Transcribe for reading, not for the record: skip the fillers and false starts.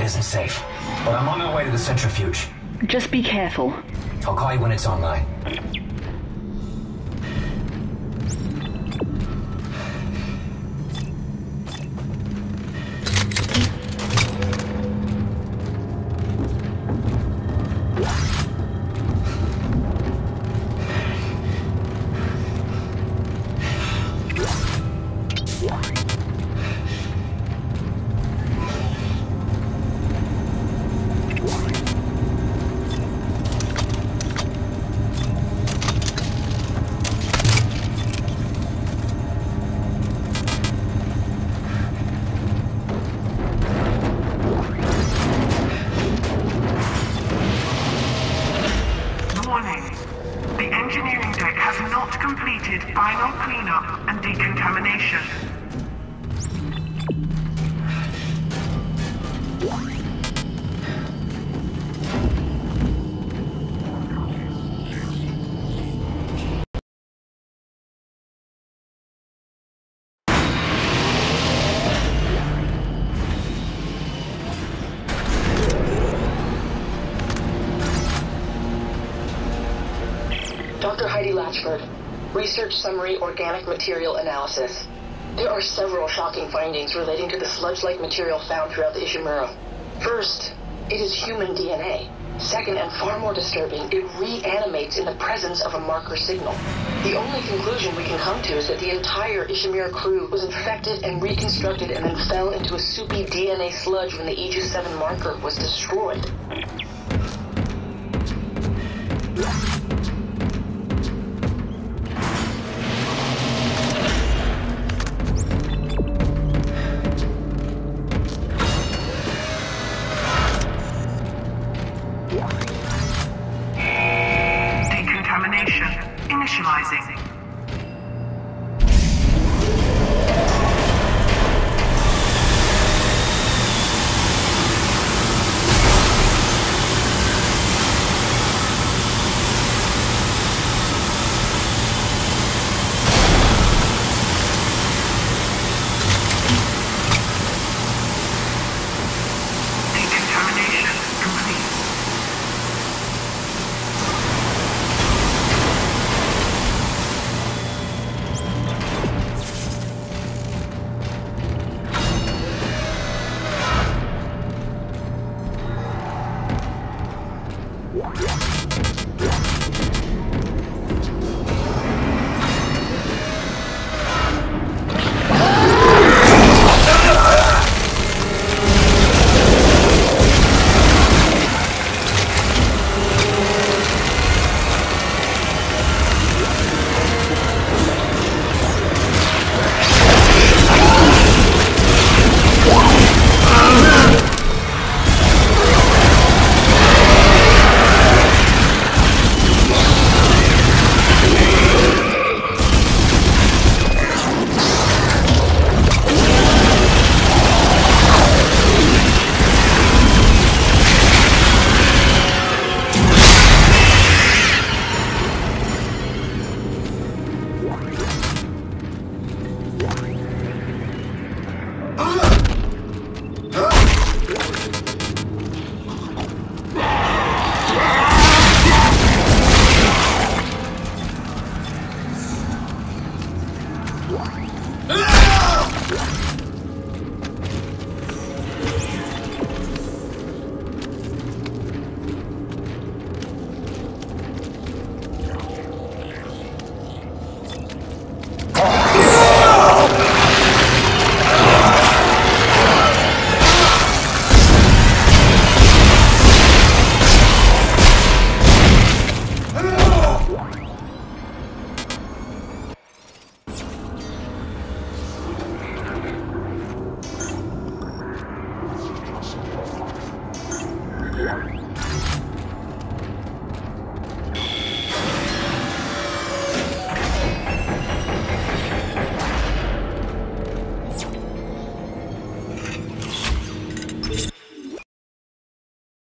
isn't safe, but I'm on my way to the centrifuge. Just be careful. I'll call you when it's online. Final cleanup and decontamination. Dr. Heidi Latchford. Research Summary Organic Material Analysis. There are several shocking findings relating to the sludge-like material found throughout the Ishimura. First, it is human DNA. Second, and far more disturbing, it reanimates in the presence of a marker signal. The only conclusion we can come to is that the entire Ishimura crew was infected and reconstructed and then fell into a soupy DNA sludge when the Aegis 7 marker was destroyed.